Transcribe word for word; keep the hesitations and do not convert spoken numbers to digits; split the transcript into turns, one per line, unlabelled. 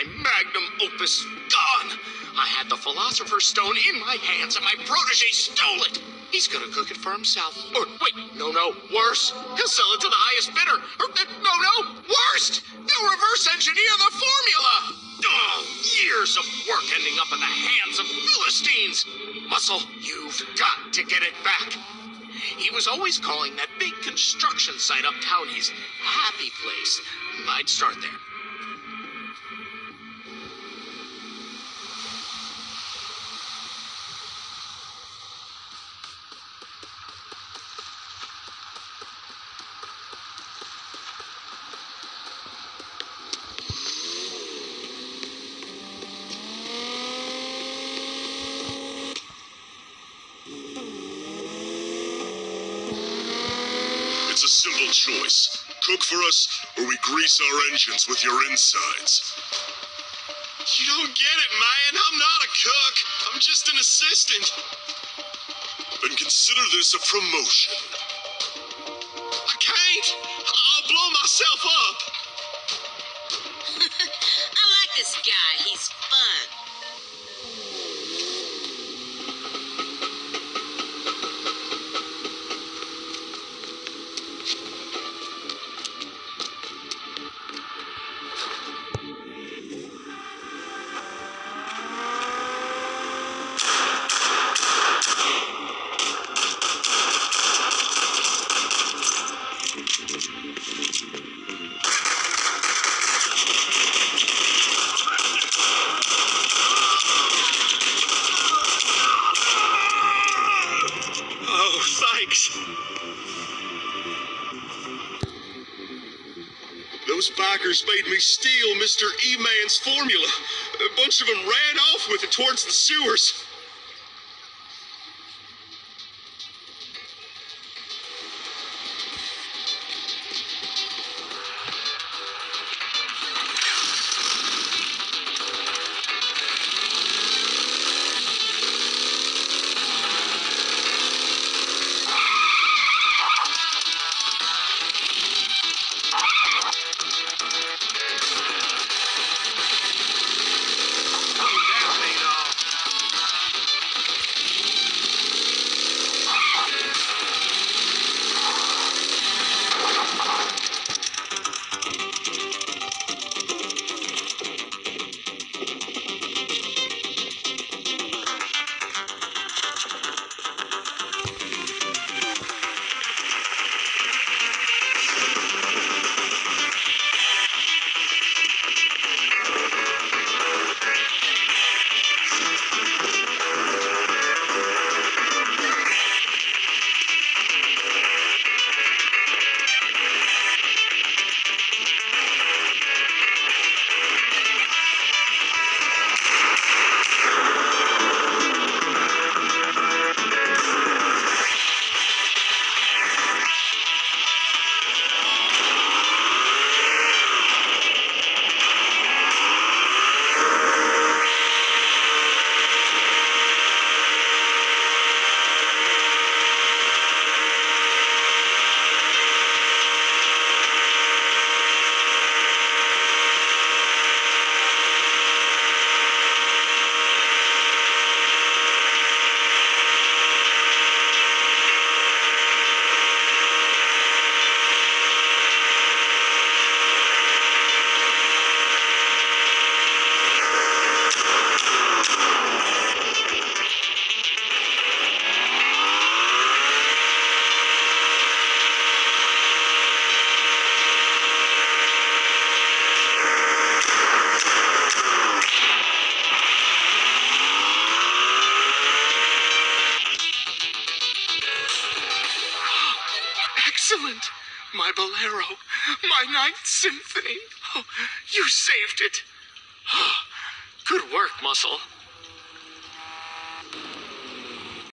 my magnum opus gone. I had the Philosopher's Stone in my hands and my protege stole it. He's gonna cook it for himself. Or, wait, no, no, worse. He'll sell it to the highest bidder. Or, uh, no, no, worst. They'll reverse engineer the formula. Oh, years of work ending up in the hands of Philistines. Muscle, you've got to get it back. He was always calling that big construction site uptown his happy place. I'd start there.
It's a simple choice. Cook for us, or we grease our engines with your insides.
You don't get it, man. I'm not a cook. I'm just an assistant.
Then consider this a promotion.
I can't. I'll blow myself up.
I like this guy. He's fun.
Thanks. Those bikers made me steal Mister E-Man's formula. A bunch of them ran off with it towards the sewers.
Excellent! My bolero, my Ninth Symphony. Oh, you saved it. Oh, good work, Muscle.